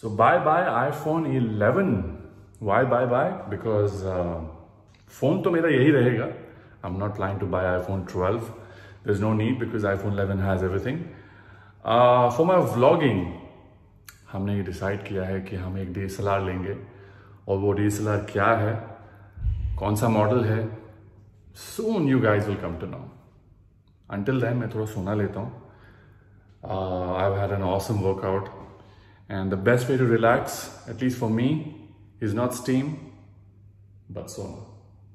So bye iPhone 11. Why bye? Because phone तो मेरा यही रहेगा. I'm not planning to buy iPhone 12. There's no need because iPhone 11 has everything. For my vlogging, हमने ये decide किया है कि हम एक DSLR लेंगे और वो DSLR क्या है, कौन सा मॉडल है, soon you guys will come to know. Until then मैं थोड़ा सोना लेता हूँ. I've had an awesome workout and the best way to relax, at least for me, is not steam but sauna.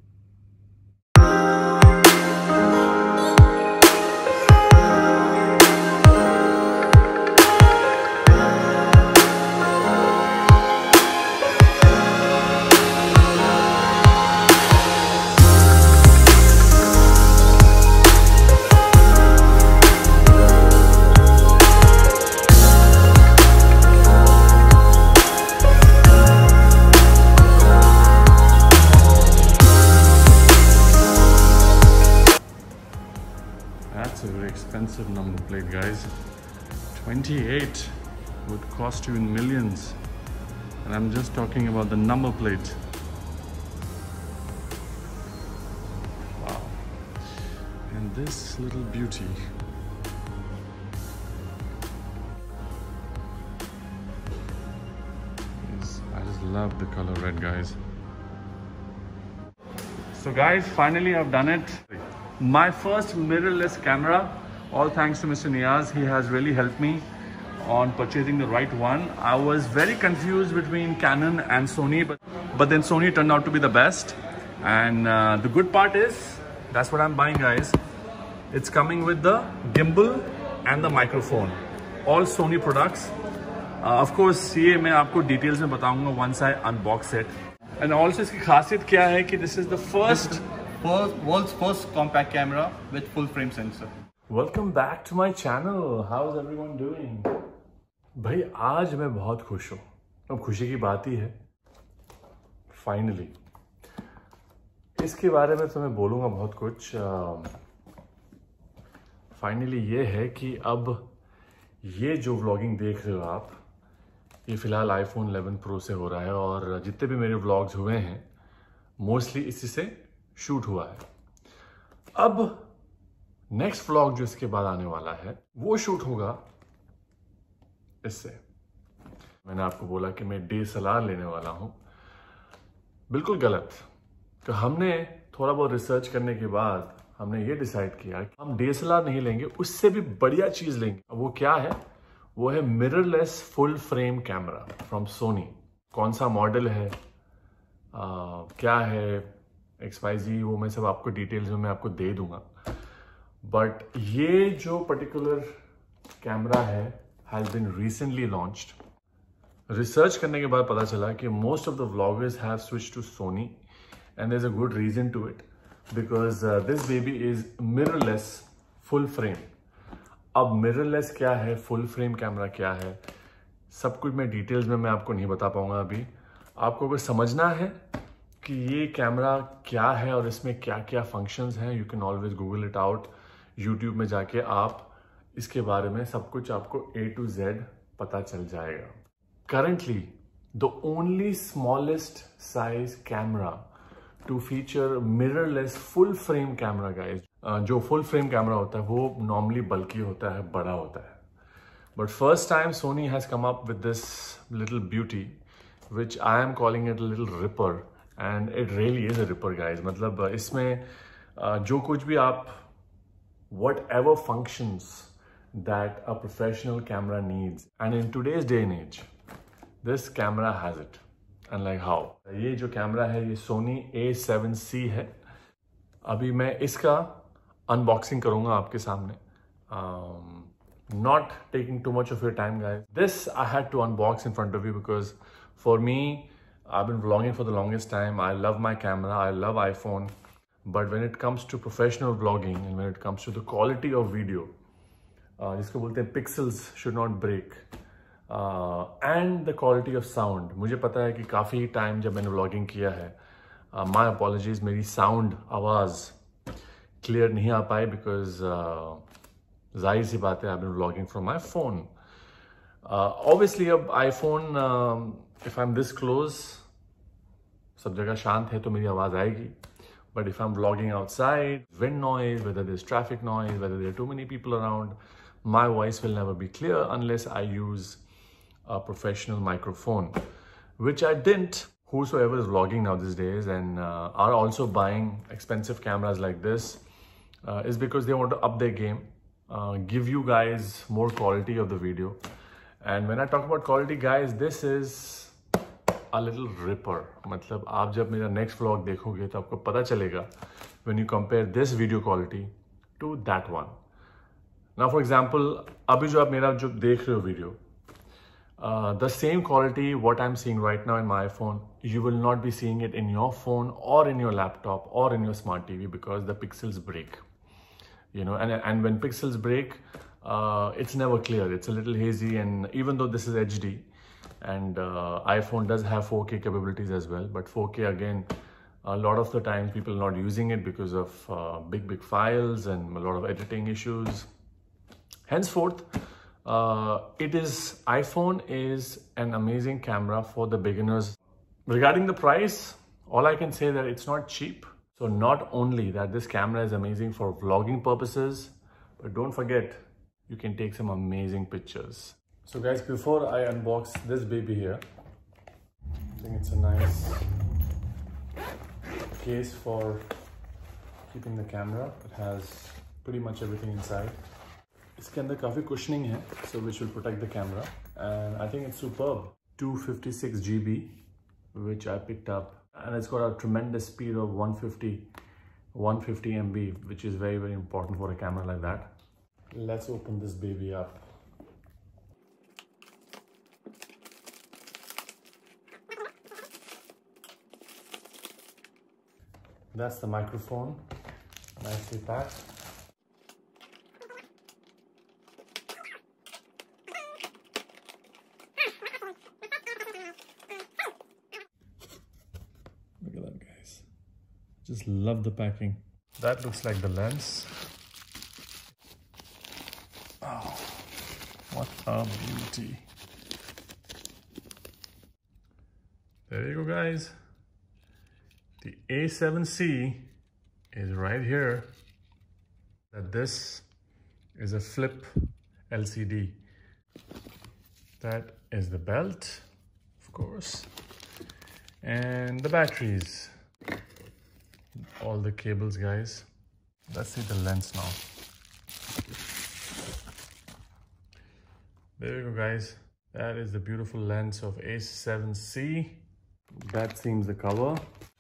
That's a very expensive number plate, guys. 28 would cost you in millions, and I'm just talking about the number plate. Wow. And this little beauty is, I just love the color red, guys. So guys, finally I've done it. My first mirrorless camera, all thanks to Mr. Niaz. He has really helped me on purchasing the right one. I was very confused between Canon and Sony, but then Sony turned out to be the best. And the good part is, that's what I'm buying, guys. It's coming with the gimbal and the microphone. All Sony products. Of course, ये मैं आपको details में बताऊंगा once I unbox it. And also इसकी खासियत क्या है कि this is the world's first compact camera with full frame sensor. Welcome back to my channel. How's everyone doing? भाई आज मैं बहुत खुश हूँ. अब खुशी की बात ही है. Finally. इसके बारे में तो मैं बोलूँगा बहुत कुछ. Finally ये है कि अब ये जो vlogging देख रहे हो आप, ये फिलहाल iPhone 11 Pro से हो रहा है और जितने भी मेरे vlogs हुए हैं, mostly इसी से शूट हुआ है. अब नेक्स्ट व्लॉग जो इसके बाद आने वाला है वो शूट होगा इससे. मैंने आपको बोला कि मैं DSLR लेने वाला हूं. बिल्कुल गलत. तो हमने थोड़ा बहुत रिसर्च करने के बाद हमने ये डिसाइड किया कि हम DSLR नहीं लेंगे, उससे भी बढ़िया चीज लेंगे. वो क्या है? वो है mirrorless full frame camera from Sony. कौन सा मॉडल है, क्या है, XYZ, वो मैं सब आपको डिटेल्स में मैं आपको दे दूंगा. बट ये जो पर्टिकुलर कैमरा है has been recently launched. Research करने के बाद पता चला कि most of the vloggers have switched to Sony and there is a good reason to it because this baby is mirrorless full frame. अब मिररलेस क्या है, फुल फ्रेम कैमरा क्या है, सब कुछ मैं डिटेल्स में मैं आपको नहीं बता पाऊंगा अभी. आपको अगर समझना है कि ये कैमरा क्या है और इसमें क्या क्या फंक्शंस हैं, you can always Google it out. YouTube में जाके आप इसके बारे में सब कुछ आपको A to Z पता चल जाएगा. Currently the only smallest size camera to feature mirrorless full frame camera, guys. जो फुल फ्रेम कैमरा होता है वो नॉर्मली बल्कि होता है, बड़ा होता है. But first time Sony has come up with this little beauty which I am calling it little ripper. And it really is a ripper, guys. मतलब इसमें जो कुछ भी आप whatever functions that a professional camera needs, and in today's day and age this camera has it. And like how, ये जो camera है ये Sony A7C है. अभी मैं इसका अनबॉक्सिंग करूंगा आपके सामने. Not taking too much of your time, guys. This I had to unbox in front of you because for me, I've been vlogging for the longest time. I love my camera, I love iPhone. But when it comes to professional vlogging and when it comes to the quality of video, जिसको बोलते हैं pixels should not break, and the quality of sound. मुझे पता है कि काफ़ी time जब मैंने vlogging किया है, my apologies, मेरी sound आवाज़ clear नहीं आ पाई because जाहिर सी बात है I've been vlogging from my phone. Obviously अब iPhone, if I'm this close, सब जगह शांत है तो मेरी आवाज़ आएगी. But if I'm vlogging outside, wind noise, whether there's traffic noise, whether there are too many people around, my voice will never be clear unless I use a professional microphone, which I didn't. Whosoever is vlogging now these days and are also buying expensive cameras like this is because they want to up their game, give you guys more quality of the video. And when I talk about quality, guys, this is a little ripper. मतलब आप जब मेरा next vlog देखोगे तो आपको पता चलेगा when you compare this video quality to that one. Now for example, अभी जो आप मेरा जो देख रहे हो video, the same quality what I'm seeing right now in my iPhone, you will not be seeing it in your phone or in your laptop or in your smart TV because the pixels break. You know, and when pixels break, it's never clear. It's a little hazy, and even though this is HD, and iPhone does have 4K capabilities as well, but 4K again, a lot of the times people are not using it because of big files and a lot of editing issues. Henceforth, iPhone is an amazing camera for the beginners. Regarding the price, all I can say that it's not cheap. So not only that this camera is amazing for vlogging purposes, but don't forget, you can take some amazing pictures. So guys, before I unbox this baby here, I think it's a nice case for keeping the camera. It has pretty much everything inside. इसके अंदर काफ़ी cushioning है, so which will protect the camera, and I think it's superb. 256 GB, which I picked up, and it's got a tremendous speed of 150 MB, which is very, very important for a camera like that. Let's open this baby up. That's the microphone, nicely packed. Look at that, guys. Just love the packing. That looks like the lens. Oh, what a beauty. There you go, guys. The A7C is right here. That this is a flip LCD. That is the belt, of course, and the batteries. All the cables, guys. Let's see the lens now. There you go, guys. That is the beautiful lens of A7C. That seems the cover.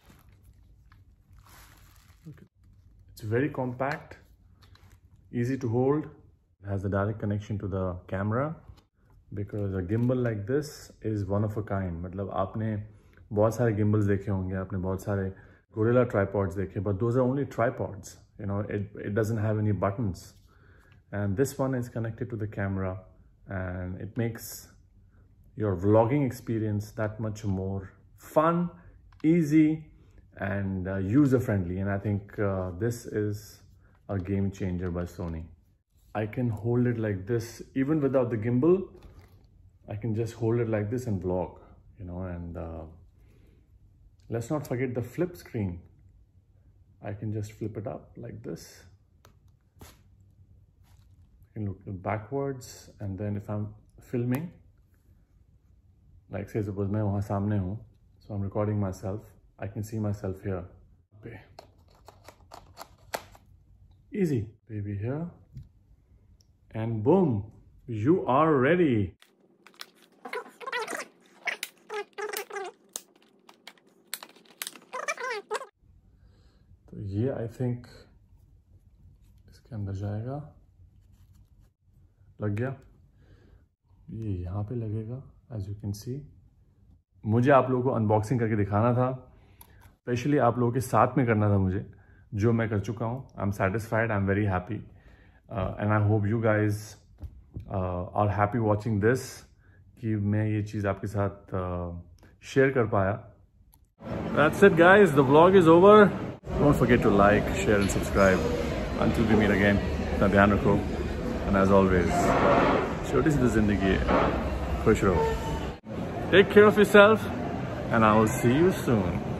It's very compact, easy to hold. It has a direct connection to the camera because a gimbal like this is one of a kind. मतलब आपने बहुत सारे gimbals देखे होंगे, आपने बहुत सारे Gorilla tripods देखे, but those are only tripods. You know, it doesn't have any buttons, and this one is connected to the camera, and it makes your vlogging experience that much more fun, easy, and user-friendly. And I think this is a game changer by Sony. I can hold it like this even without the gimbal. I can just hold it like this and vlog, you know. And let's not forget the flip screen. I can just flip it up like this. I can look backwards, and then if I'm filming, like say suppose मैं वहाँ सामने हूँ, so I'm recording myself, I can see myself here. Okay. Easy. Baby here. And boom, you are ready. तो ये I think इसके अंदर जाएगा. लग गया. ये यहाँ पे लगेगा, as you can see. मुझे आप लोगों को अनबॉक्सिंग करके दिखाना था. स्पेशली आप लोगों के साथ में करना था मुझे, जो मैं कर चुका हूँ. I am satisfied, I am very happy, and I hope you guys are happy watching this, कि मैं ये चीज़ आपके साथ शेयर कर पाया. That's it guys, the vlog is over. Don't forget to like, share and subscribe. Until we meet again, अपना ध्यान रखो, एंड एज ऑलवेज छोटी सी तो जिंदगी है. खुश रहो। Take care of yourself and I will see you soon.